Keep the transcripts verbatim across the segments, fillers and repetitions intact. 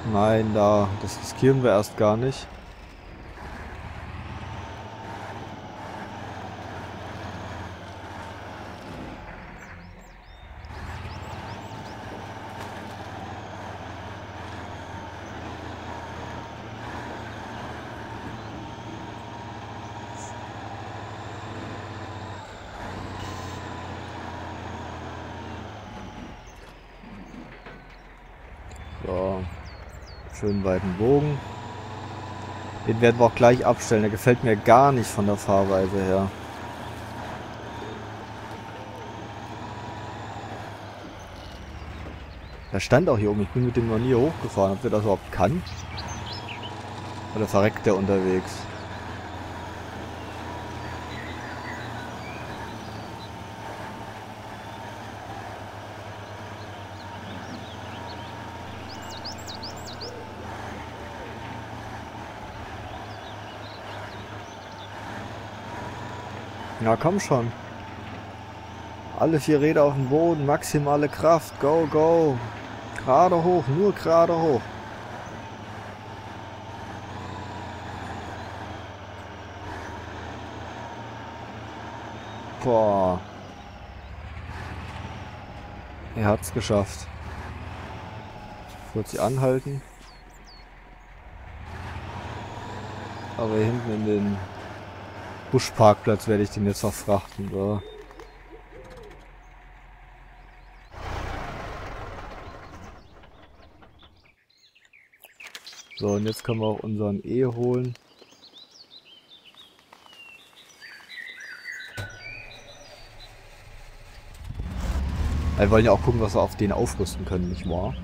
Nein, da, das riskieren wir erst gar nicht. So, schönen weiten Bogen. Den werden wir auch gleich abstellen. Der gefällt mir gar nicht von der Fahrweise her. Da stand auch hier oben. Ich bin mit dem noch nie hochgefahren. Ob der das überhaupt kann? Oder verreckt der unterwegs? Ja, komm schon. Alle vier Räder auf dem Boden, maximale Kraft. Go, go. Gerade hoch, nur gerade hoch. Boah. Er hat's geschafft. Kurz anhalten. Aber hier hinten in den Buschparkplatz werde ich den jetzt verfrachten. So. So, und jetzt können wir auch unseren E holen. Wir wollen ja auch gucken, was wir auf den aufrüsten können, nicht wahr?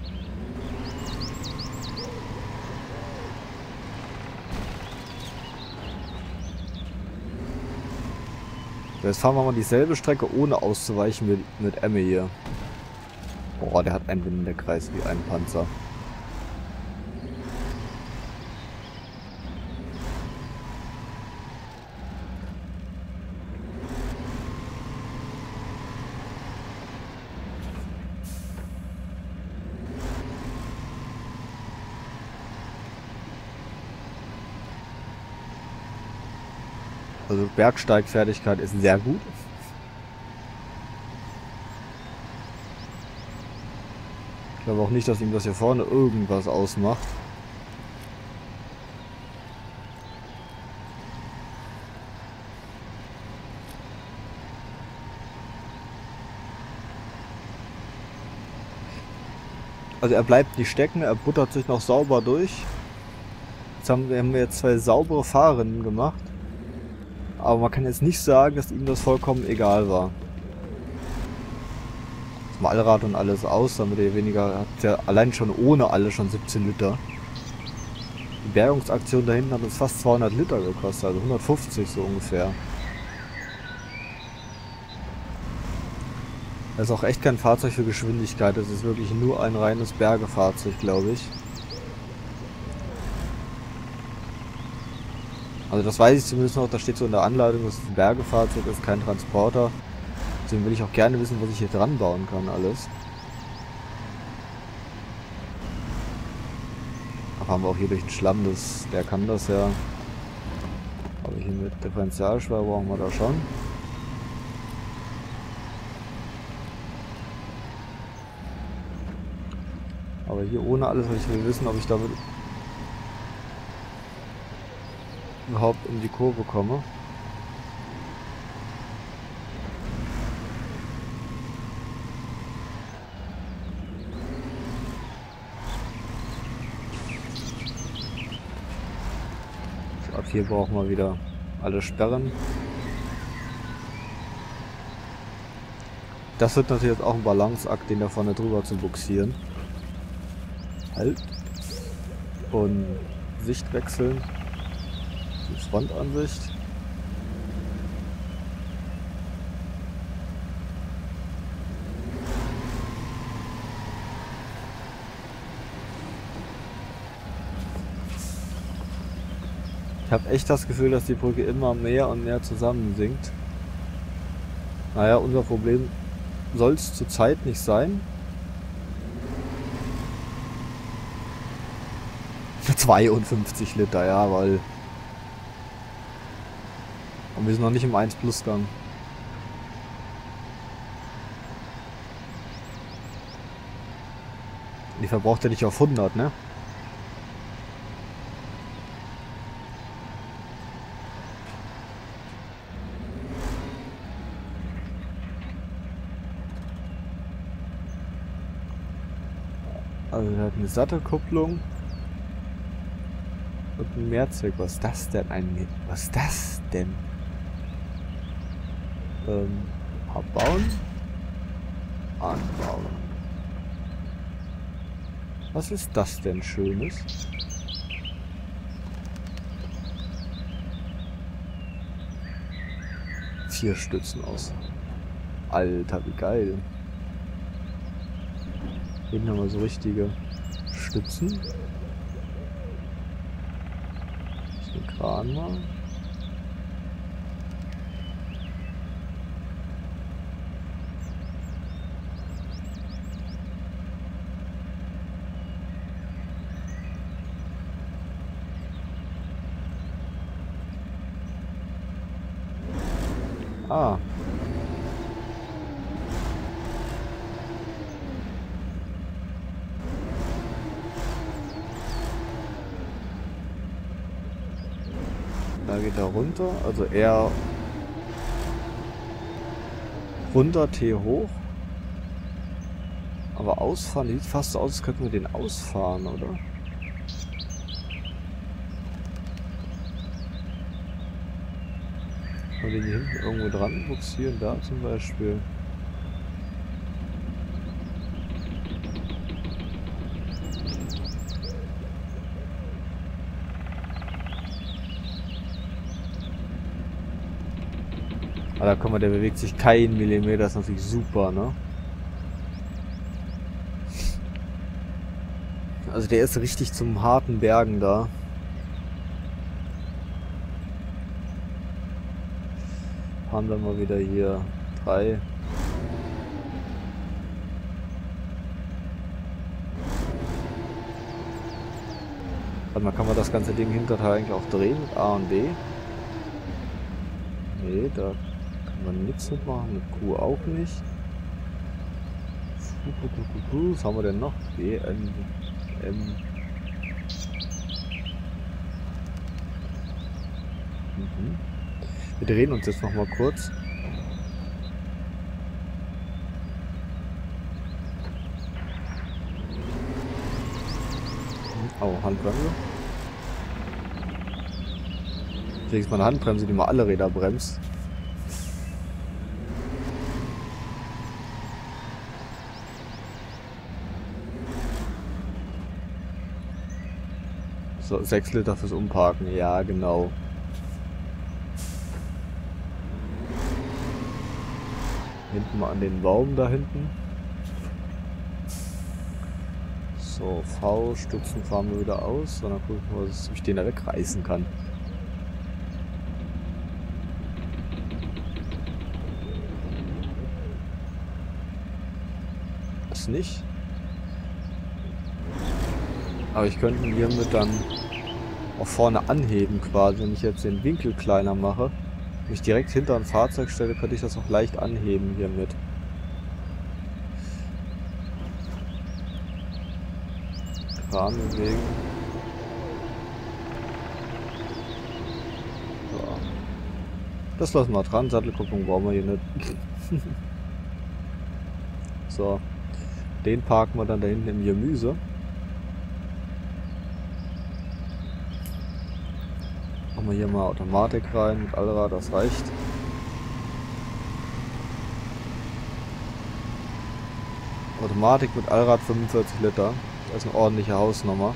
Jetzt fahren wir mal dieselbe Strecke, ohne auszuweichen mit, mit Emme hier. Boah, der hat einen Windekreis wie ein Panzer. Also Bergsteigfertigkeit ist sehr gut. Ich glaube auch nicht, dass ihm das hier vorne irgendwas ausmacht. Also er bleibt nicht stecken, er buttert sich noch sauber durch. Jetzt haben wir, haben wir jetzt zwei saubere Fahrerinnen gemacht. Aber man kann jetzt nicht sagen, dass ihm das vollkommen egal war. Das Malrad und alles aus, damit er weniger hat. Ja allein schon ohne alle schon siebzehn Liter. Die Bergungsaktion da hinten hat uns fast zweihundert Liter gekostet, also hundertfünfzig so ungefähr. Das ist auch echt kein Fahrzeug für Geschwindigkeit, das ist wirklich nur ein reines Bergefahrzeug, glaube ich. Also das weiß ich zumindest noch, da steht so in der Anleitung, dass es ein Bergefahrzeug ist, kein Transporter. Deswegen will ich auch gerne wissen, was ich hier dran bauen kann, alles. Aber haben wir auch hier durch den Schlamm, das, der kann das ja. Aber hier mit Differentialschwere brauchen wir da schon. Aber hier ohne alles, weil ich will wissen, ob ich damit überhaupt in die Kurve komme. Ab hier brauchen wir wieder alle Sperren. Das wird natürlich jetzt auch ein Balanceakt, den da vorne drüber zu buxieren. Halt. Und Sicht wechseln. Die Frontansicht. Ich habe echt das Gefühl, dass die Brücke immer mehr und mehr zusammensinkt. Naja, unser Problem soll es zurzeit nicht sein. zweiundfünfzig Liter, ja, weil... Und wir sind noch nicht im eins Plus Gang. Die verbraucht ja nicht auf hundert, ne? Also er hat eine Sattelkupplung und ein Mehrzweck. Was ist das denn? Ein, was ist das denn? Ähm, abbauen, anbauen. Was ist das denn Schönes? Vier Stützen aus. Alter, wie geil. Hier haben wir so richtige Stützen. Den Kran mal. Ah. Da geht er runter, also er runter, T hoch. Aber ausfahren, sieht fast so aus, als könnten wir den ausfahren, oder? Kann man den hier hinten irgendwo dran buxieren, da zum Beispiel. Aber da guck mal, der bewegt sich keinen Millimeter, das ist natürlich super, ne? Also der ist richtig zum harten Bergen da. Fahren wir mal wieder hier drei. Warte mal, kann man das ganze Ding Hinterteil eigentlich auch drehen mit A und B? Nee, da kann man nichts mitmachen, mit Q auch nicht. Was haben wir denn noch? B, N, M. Mhm. Wir drehen uns jetzt noch mal kurz. Oh, Handbremse. Wenigstens mal eine Handbremse, die mal alle Räder bremst. So, sechs Liter fürs Umparken, ja genau. Hinten mal an den Baum da hinten. So, V, Stützen fahren wir wieder aus. Und dann gucken wir mal, ob ich den da wegreißen kann. Das nicht. Aber ich könnte ihn hiermit dann auch vorne anheben quasi. Wenn ich jetzt den Winkel kleiner mache, mich direkt hinter ein Fahrzeug stelle, könnte ich das auch leicht anheben hiermit. Kran bewegen. So. Das lassen wir dran. Sattelkupplung brauchen wir hier nicht. So. Den parken wir dann da hinten im Gemüse. Machen wir hier mal Automatik rein mit Allrad, das reicht. Automatik mit Allrad fünfundvierzig Liter. Das ist eine ordentliche Hausnummer.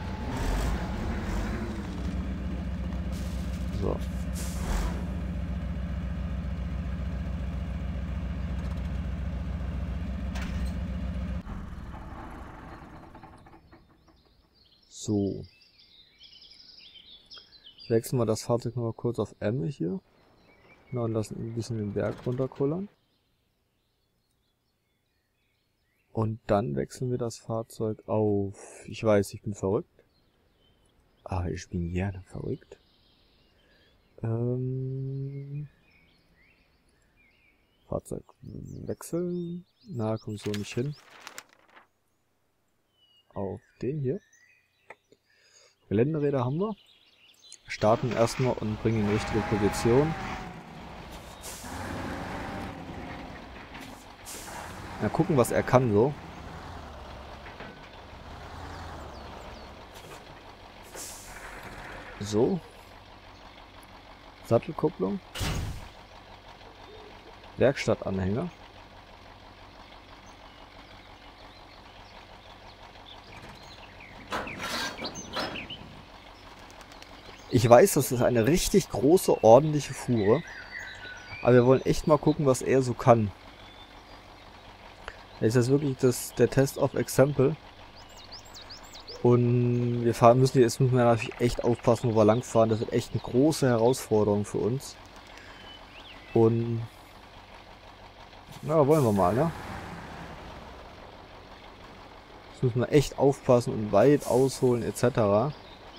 So. So. Wechseln wir das Fahrzeug noch mal kurz auf M hier. Na, und lassen ein bisschen den Berg runterkullern. Und dann wechseln wir das Fahrzeug auf, ich weiß, ich bin verrückt, Ah, ich bin gerne verrückt. Ähm... Fahrzeug wechseln. Na, komm so nicht hin. Auf den hier. Geländeräder haben wir. Starten erstmal und bringen ihn in die richtige Position. Na, gucken, was er kann so. So. Sattelkupplung. Werkstattanhänger. Ich weiß, das ist eine richtig große, ordentliche Fuhre. Aber wir wollen echt mal gucken, was er so kann. Ist das wirklich das, der Test of Example? Und wir fahren müssen jetzt müssen wir natürlich echt aufpassen, wo wir langfahren. Das wird echt eine große Herausforderung für uns. Und ja, wollen wir mal, ne? Jetzt müssen wir echt aufpassen und weit ausholen et cetera.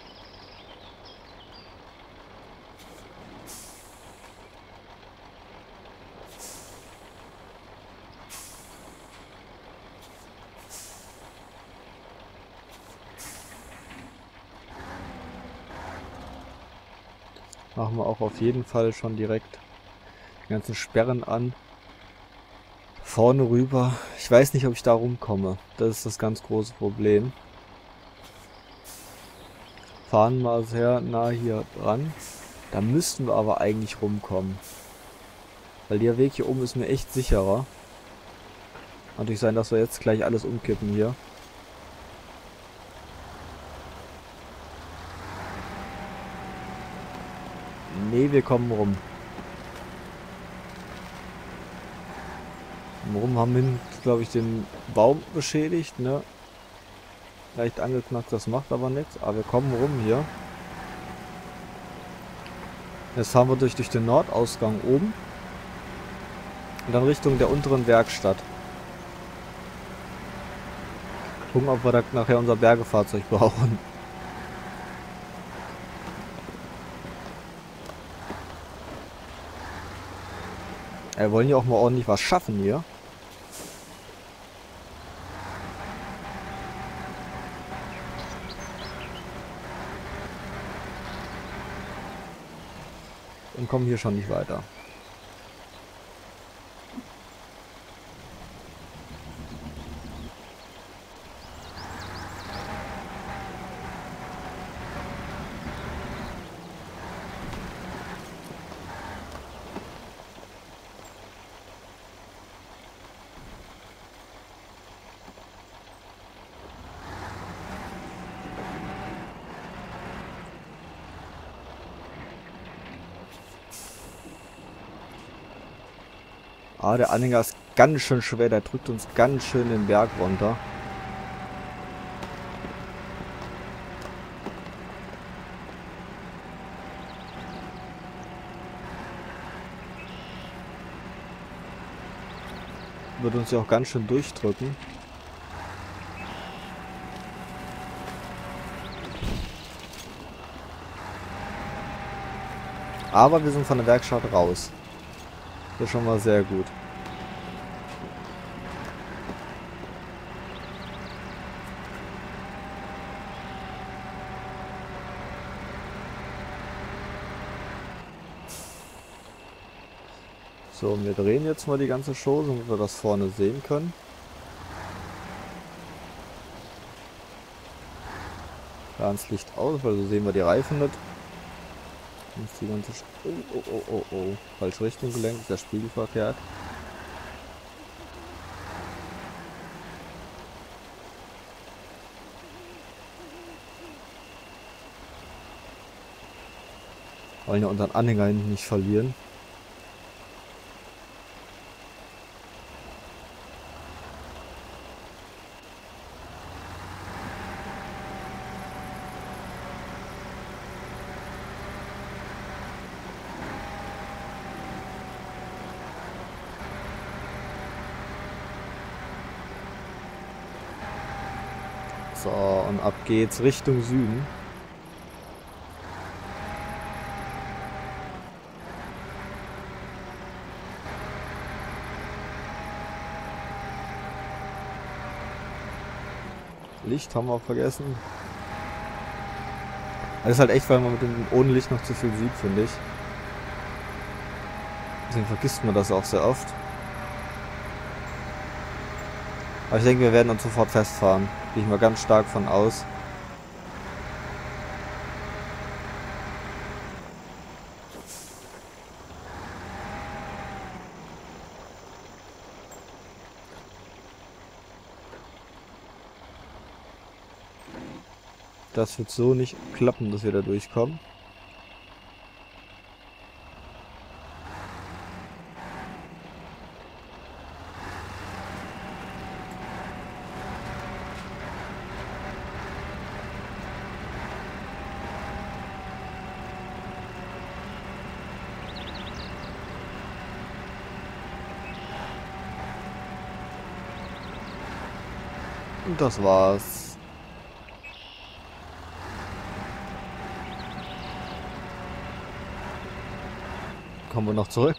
Machen wir auch auf jeden Fall schon direkt die ganzen Sperren an. Vorne rüber. Ich weiß nicht, ob ich da rumkomme. Das ist das ganz große Problem. Fahren wir sehr nah hier dran. Da müssten wir aber eigentlich rumkommen. Weil der Weg hier oben ist mir echt sicherer. Kann natürlich sein, dass wir jetzt gleich alles umkippen hier. Nee, wir kommen rum. Rum haben wir, glaube ich, den Baum beschädigt, ne? Leicht angeknackt, das macht aber nichts. Aber wir kommen rum hier. Jetzt fahren wir durch, durch den Nordausgang oben. Und dann Richtung der unteren Werkstatt. Gucken, ob wir da nachher unser Bergefahrzeug brauchen. Wir wollen ja auch mal ordentlich was schaffen hier. Und kommen hier schon nicht weiter. Ah, der Anhänger ist ganz schön schwer, der drückt uns ganz schön den Berg runter. Wird uns ja auch ganz schön durchdrücken. Aber wir sind von der Werkstatt raus. Das ist schon mal sehr gut. So, und wir drehen jetzt mal die ganze Show, damit wir das vorne sehen können. Da ans Licht aus, weil so sehen wir die Reifen nicht. Jetzt die ganze Sch oh, oh, oh, oh, oh. Falsche Richtung gelenkt, ist der Spiegel verkehrt. Wollen ja unseren Anhänger hinten nicht verlieren. So, und ab geht's Richtung Süden. Licht haben wir auch vergessen. Das ist halt echt, weil man mit dem ohne Licht noch zu viel sieht, finde ich. Deswegen vergisst man das auch sehr oft. Aber ich denke, wir werden uns sofort festfahren. Gehe ich mal ganz stark von aus. Das wird so nicht klappen, dass wir da durchkommen. Und das war's. Kommen wir noch zurück.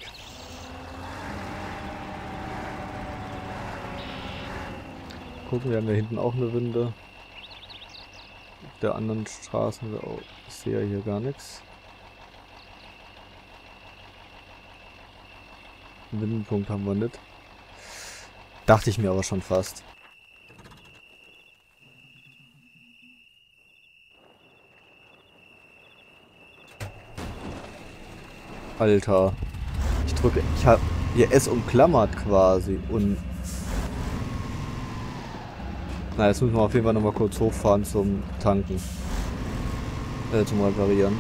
Gucken, wir haben ja hinten auch eine Winde. Auf der anderen Straße, oh, ich sehe ja hier gar nichts. Einen Windenpunkt haben wir nicht. Dachte ich mir aber schon fast. Alter. Ich drücke. Ich habe hier S umklammert quasi. Und. Na, jetzt müssen wir auf jeden Fall nochmal kurz hochfahren zum Tanken. Äh, zum Reparieren.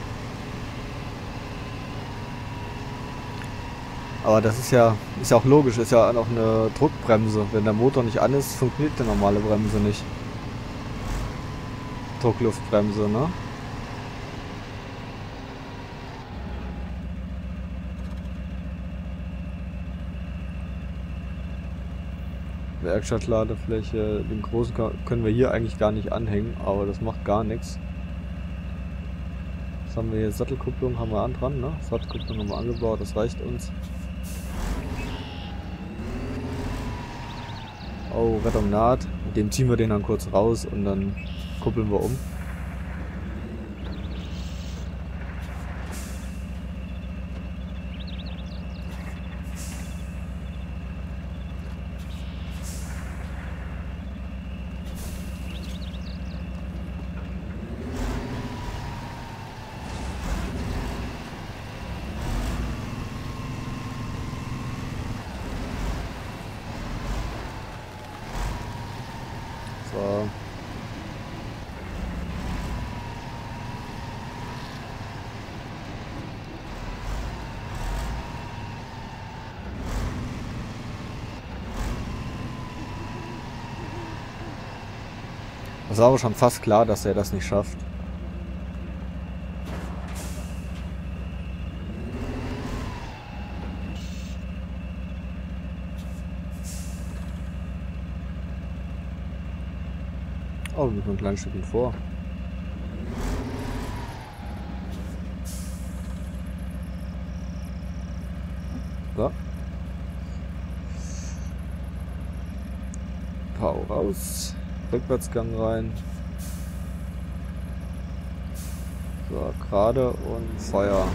Aber das ist ja. Ist ja auch logisch, ist ja noch eine Druckbremse. Wenn der Motor nicht an ist, funktioniert die normale Bremse nicht. Druckluftbremse, ne? Werkstattladefläche, den großen können wir hier eigentlich gar nicht anhängen, aber das macht gar nichts. Was haben wir hier? Sattelkupplung haben wir an dran, ne? Sattelkupplung haben wir angebaut, das reicht uns. Oh, Rettung naht. Mit dem ziehen wir den dann kurz raus und dann kuppeln wir um. So. Das war aber schon fast klar, dass er das nicht schafft. Oh, wir müssen ein kleines Stückchen vor. So. Pau raus. Rückwärtsgang rein. So, gerade und Feuer.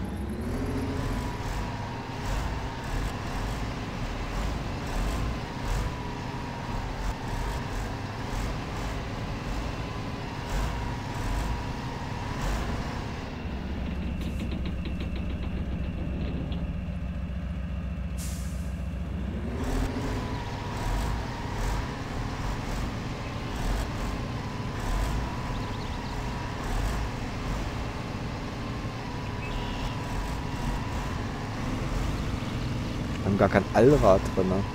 Wir haben gar kein Allrad drin. Ne?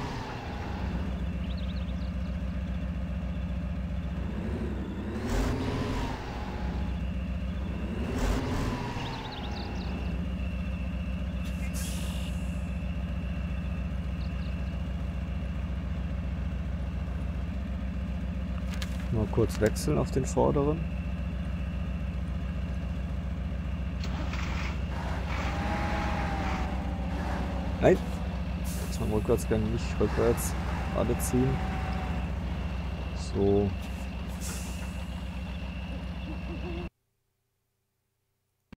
Mal kurz wechseln auf den vorderen. Nein! Jetzt mal Rückwärtsgang nicht rückwärts gerade ziehen. So.